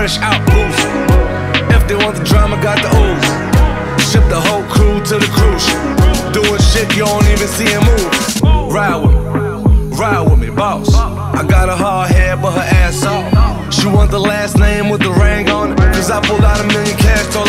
fresh out boost. If they want the drama, got the ooze. Ship the whole crew to the cruise. Doing shit you don't even see him move. Ride with me, boss. I got a hard head, but her ass off. She want the last name with the ring on it. Cause I pulled out $1 million cash, told